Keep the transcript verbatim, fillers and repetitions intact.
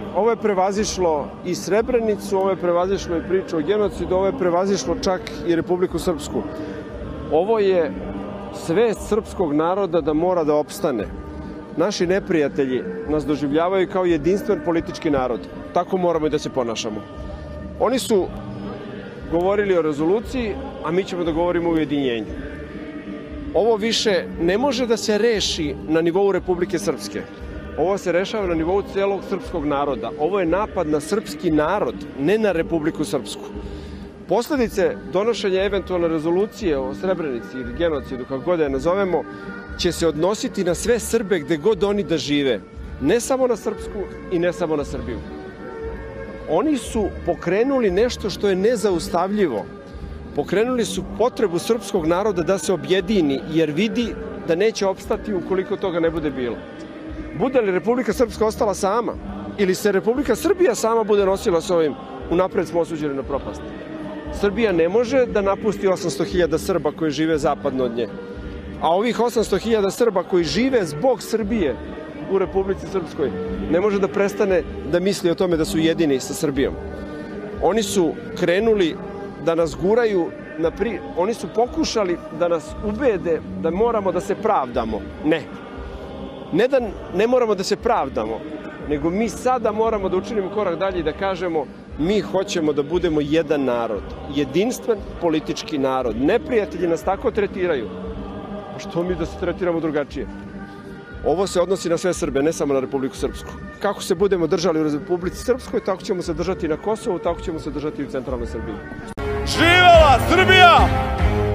ovo je prevazišlo i Srebrenicu, ovo je prevazišlo i priču o genocidu, ovo je prevazišlo čak i Republiku Srpsku. Ovo je svest srpskog naroda da mora da opstane. Naši neprijatelji nas doživljavaju kao jedinstven politički narod. Tako moramo i da se ponašamo. Oni su govorili o rezoluciji, a mi ćemo da govorimo o ujedinjenju. Ovo više ne može da se reši na nivou Republike Srpske. Ovo se rešava na nivou celog srpskog naroda. Ovo je napad na srpski narod, ne na Republiku Srpsku. Posledice donošenja eventualne rezolucije o Srebrenici ili genocidu, kako god da je nazovemo, će se odnositi na sve Srbe gde god oni da žive. Ne samo na Srpsku i ne samo na Srbiju. Oni su pokrenuli nešto što je nezaustavljivo. Pokrenuli su potrebu srpskog naroda da se objedini, jer vidi da neće opstati ukoliko toga ne bude bilo. Bude li Republika Srpska ostala sama ili se Republika Srbija sama bude nosila s ovim, unapred smo osuđeni na propast. Srbija ne može da napusti osamsto hiljada Srba koji žive zapadno od nje. A ovih osamsto hiljada Srba koji žive zbog Srbije u Republici Srpskoj ne može da prestane da misli o tome da su jedini sa Srbijom. Oni su krenuli da nas guraju, na pri... oni su pokušali da nas ubede da moramo da se pravdamo. Ne. Ne da ne moramo da se pravdamo, nego mi sada moramo da učinimo korak dalje i da kažemo mi hoćemo da budemo jedan narod, jedinstven politički narod. Neprijatelji nas tako tretiraju. A što mi da se tretiramo drugačije? Ovo se odnosi na sve Srbe, ne samo na Republiku Srpsku. Kako se budemo držali u Republici Srpskoj, tako ćemo se držati na Kosovu, tako ćemo se držati i u centralnoj Srbiji. Živela Srbija!